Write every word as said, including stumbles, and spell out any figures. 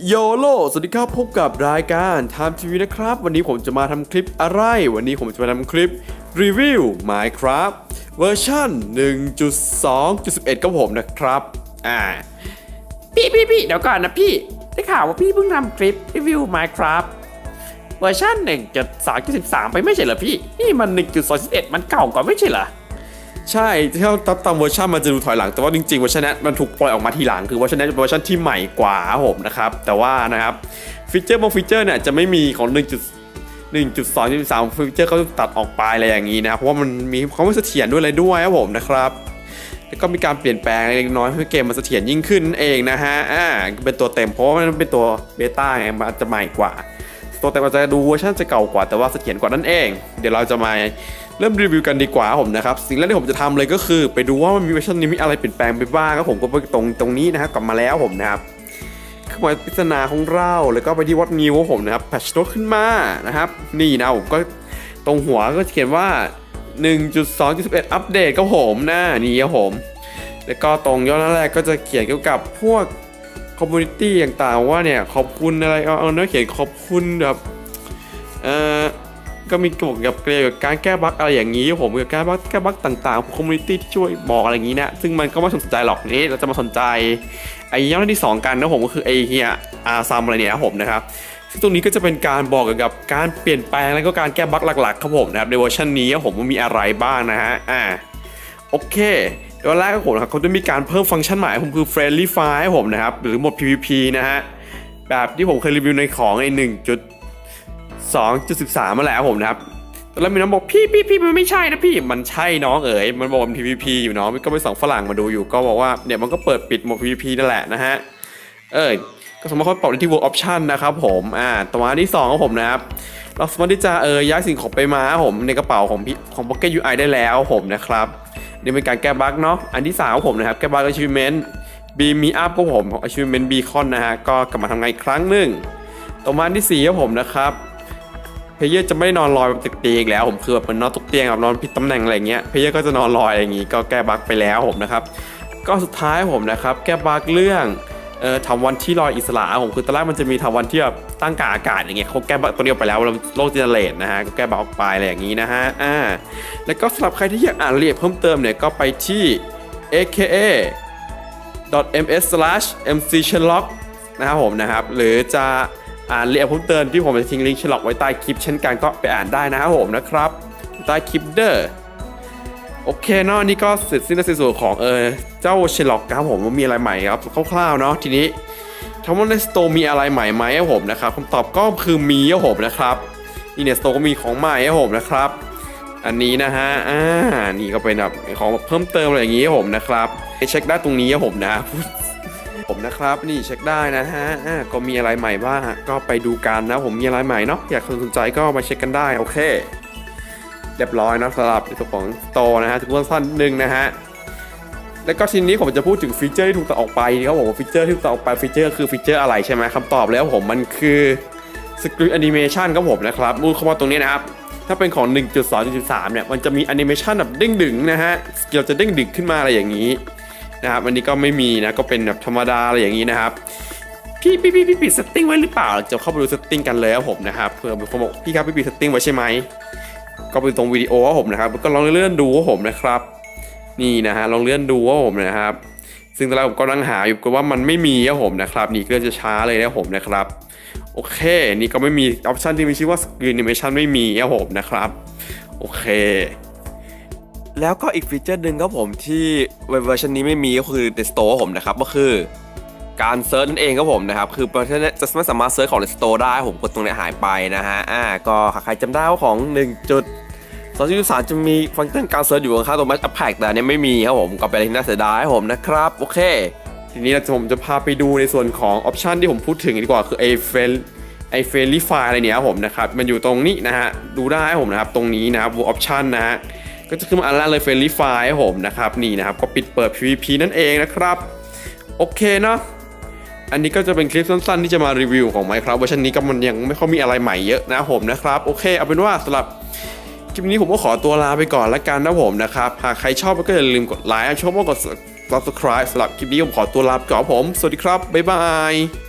โยโลสวัสดีครับพบกับรายการ Time ที วี นะครับวันนี้ผมจะมาทำคลิปอะไรวันนี้ผมจะมาทำคลิปรีวิว Minecraft เวอร์ชัน หนึ่งจุดสองจุดสิบเอ็ด กับผมนะครับอ่าพี่พี่พี่เดี๋ยวก่อนนะพี่ได้ข่าวว่าพี่เพิ่งทำคลิปรีวิว Minecraft เวอร์ชัน หนึ่งจุดสองจุดสิบสาม ไปไม่ใช่เหรอพี่นี่มัน หนึ่งจุดสองจุดสิบเอ็ด มันเก่ากว่าไม่ใช่เหรอใช่ที่เราตามเวอร์ชันมันจะดูถอยหลังแต่ว่าจริงๆเวอร์ชันนี้มันถูกปล่อยออกมาทีหลังคือเวอร์ชันนี้เป็นเวอร์ชันที่ใหม่กว่าผมนะครับแต่ว่านะครับฟีเจอร์บางฟีเจอร์เนี่ยจะไม่มีของ หนึ่งจุดสองจุดสิบสาม ฟีเจอร์เขาตัดออกไปอะไรอย่างนี้นะเพราะว่ามันมีความไม่เสถียรด้วยอะไรด้วยครับผมนะครับแล้วก็มีการเปลี่ยนแปลงเล็กน้อยเพื่อเกมมันเสถียรยิ่งขึ้นเองนะฮะอ่าเป็นตัวเต็มเพราะว่ามันเป็นตัวเบต้าไงมันจะใหม่กว่าตัวเต็มมันจะดูเวอร์ชันจะเก่ากว่าแต่ว่าเสถียรกว่านั่นเองเดี๋ยวเราจะมาเริ่มรีวิวกันดีกว่าผมนะครับสิ่งแรกที่ผมจะทำเลยก็คือไปดูว่ามันมีเวอร์ชันนี้มีอะไรเปลี่ยนแปลงไปบ้างครับผมก็ไปตรงตรงนี้นะครับกลับมาแล้วผมนะครับเข้ามาพิจารณาของเราแล้วก็ไปที่วัดนิวผมนะครับแพทช์โน้ตขึ้นมานะครับนี่นะผมก็ตรงหัวก็เขียนว่า หนึ่งจุดสองจุดสิบเอ็ด อัปเดตครับผมนะนี่ครับผมแล้วก็ตรงย่อหน้าแรกก็จะเขียนเกี่ยวกับพวกคอมมูนิตี้ต่างๆว่าเนี่ยขอบคุณอะไรเอาเอาเนื้อเขียนขอบคุณแบบเอ่อก็มีเกี่ยวกับเกี่ยวกับการแก้บั๊กอะไรอย่างนี้ผมเกี่ยวกับการบั๊กแก้บั๊กต่างๆคอมมูนิตี้ที่ช่วยบอกอะไรอย่างนี้นะซึ่งมันก็ไม่สนใจหรอกนี่เราจะมาสนใจไอ้ย่อที่สองกันนะผมก็คือไอ้เฮียอาซัมอะไรเนี่ยครับผมนะครับซึ่งตรงนี้ก็จะเป็นการบอกเกี่ยวกับการเปลี่ยนแปลงแล้วก็การแก้บั๊กหลักๆครับผมนะครับในเวอร์ชันนี้ผมว่ามีอะไรบ้างนะฮะอ่าโอเคเดี๋ยวแรกก็ผมนะครับเขาจะมีการเพิ่มฟังก์ชันใหม่ผมคือ Friendly Fire ผมนะครับหรือโหมด พี วี พี นะฮะแบบที่ผมเคยรีวิวในของไอ้หนึ่งจุดสองจุดสิบสามมาแล้วผมนะครับแล้วมีน้องบอกพี่พี่พี่มันไม่ใช่นะพี่มันใช่น้องเอ๋ยมันบอกมัน พี วี พี อยู่เนาะก็ไปส่องฝรั่งมาดูอยู่ก็บอกว่าเนี่ยมันก็เปิดปิดโหมด พี วี พี นั่นแหละนะฮะเออก็สามารถเข้าปรับได้ที่ World Option นะครับผมอ่าตัวที่สองของผมนะครับเราสามารถที่จะเออย้ายสิ่งของไปมาผมในกระเป๋าของพี่ของ Pocket ยู ไอ ได้แล้วผมนะครับนี่เป็นการแก้บั๊กเนาะอันที่สามของผมนะครับแก้บั๊ก Achievement Beam Me Up ของผมของ Achievement Beacon นะฮะก็กลับมาทำงานอีกครั้งหนึ่งตัวมาที่สี่ของผมนะครับเพลเยอร์จะไม่นอนลอยบนตึกเตียงอีกแล้วผมคือแบบมันนอนตกเตียงแบบนอนผิดตำแหน่งอะไรเงี้ยเพลเยอร์ก็จะนอนลอยอย่างงี้ก็แก้บั๊กไปแล้วผมนะครับก็สุดท้ายผมนะครับแก้บั๊กเรื่องเอ่อทำวันที่ลอยอิสระผมคือตอนแรกมันจะมีทำวันที่แบบตั้งกาอากาศอย่างเงี้ยเขาแก้บั๊กตัวเดียวไปแล้วโลกเจเนเรตนะฮะก็แก้บั๊กออกไปอะไรอย่างงี้นะฮะอ่าแล้วก็สำหรับใครที่อยากอ่านรายละเอียดเพิ่มเติมเนี่ยก็ไปที่ เอ เค เอ ดอท เอ็ม เอส สแลช เอ็ม ซี Sherlock นะครับผมนะครับหรือจะอ่านเรียกเพิ่มเติมที่ผมจะทิ้งลิงก์ Sherlock ไว้ใต้คลิปเช่นกันก็ไปอ่านได้นะครับผมนะครับใต้คลิปเด้อโอเคเนาะนี่ก็เสร็จสิ้นในส่วนของเออเจ้า Sherlock ครับผมว่ามีอะไรใหม่ครับคร่าวๆเนาะทีนี้ทำว่าในสโตร์มีอะไรใหม่ไหมครับผมนะครับคำตอบก็คือมีครับผมนะครับนี่เนี่ยสโตร์ก็มีของใหม่ครับผมนะครับอันนี้นะฮะอ่านี่ก็เป็นแบบของเพิ่มเติมอะไรอย่างงี้ครับผมนะครับเช็คได้ตรงนี้ครับผมนะผมนะครับนี่เช็คได้นะฮะอ่าก็มีอะไรใหม่บ้างก็ไปดูกันนะผมมีอะไรใหม่เนาะอยากสนใจก็มาเช็คกันได้โอเคเรียบร้อยนะสำหรับในส่วนของโตนะฮะทุกคนสั้นหนึ่งนะฮะแล้วก็ทีนี้ผมจะพูดถึงฟีเจอร์ที่ถูกตัดออกไปครับผมฟีเจอร์ที่ถูกตัดออกไปฟีเจอร์คือฟีเจอร์อะไรใช่ไหมคำตอบแล้วผมมันคือสกรีนแอนิเมชันครับผมนะครับมูลเข้ามาตรงนี้นะครับถ้าเป็นของ หนึ่งจุดสองจุดสิบสาม เนี่ยมันจะมีแอนิเมชันแบบเด้งดึงนะฮะสเกลจะเด้งดึงขึ้นมาอะไรอย่างนี้นะครับอันนี้ก็ไม่มีนะก็เป็นแบบธรรมดาอะไรอย่างนี้นะครับพี่พี่พี่พี่ปิดเซตติ้งไว้หรือเปล่าจะเข้าไปดูเซตติ้งกันเลยครับผมนะครับเผื่อบางคนบอกพี่ครับพี่ปิดเซตติ้งไว้ใช่ไหมก็ไปตรงวิดีโอครับผมนะครับก็ลองเลื่อนดูครับผมนะครับนี่นะฮะลองเลื่อนดูครับผมนะครับซึ่งตอนแรกผมก็นั่งหาอยู่ก็ว่ามันไม่มีครับผมนะครับนี่ก็จะช้าเลยนะผมนะครับโอเคนี่ก็ไม่มีออปชันที่มีชื่อว่า Screen Animation ไม่มีครับผมนะครับโอเคแล้วก็อีกฟีเจอร์หนึ่งครับผมที่เวอร์ชันนี้ไม่มีก็คือในสโตร์ผมนะครับก็คือการเซิร์ชนั่นเองครับผมนะครับคือประเทศนี้จะไม่สามารถเซิร์ชของในสโตร์ได้ผมกดตรงนี้หายไปนะฮะอ่าก็ใครจำได้ว่าของ หนึ่งจุดสองจุดสาม จะมีฟังก์ชันการเซิร์ชอยู่ข้างๆตรงแมชแพ็กแต่อันนี้ไม่มีครับผมก็เป็นอะไรที่น่าเสียดายครับผมนะครับโอเคทีนี้ผมจะพาไปดูในส่วนของออปชันที่ผมพูดถึงดีกว่าคือไอเฟลไอเฟลลี่ไฟล์อะไรเนี่ยครับผมนะครับมันอยู่ตรงนี้นะฮะดูได้ครับผมนะครับตรงนี้นะครับออปชันนะฮะก็จะขึ้นมาอันแรกเลย Friendly Fire ผมนะครับนี่นะครับก็ปิดเปิด พี วี พี นั่นเองนะครับโอเคเนาะอันนี้ก็จะเป็นคลิปสั้นๆที่จะมารีวิวของ Minecraft เวอร์ชันนี้ก็มันยังไม่ค่อยมีอะไรใหม่เยอะนะผมนะครับโอเคเอาเป็นว่าสำหรับคลิปนี้ผมก็ขอตัวลาไปก่อนละกันนะผมนะครับหากใครชอบก็อย่าลืมกดไลค์ชอบก็กด Subscribe สำหรับคลิปนี้ผมขอตัวลาไปก่อนผมสวัสดีครับบ๊ายบาย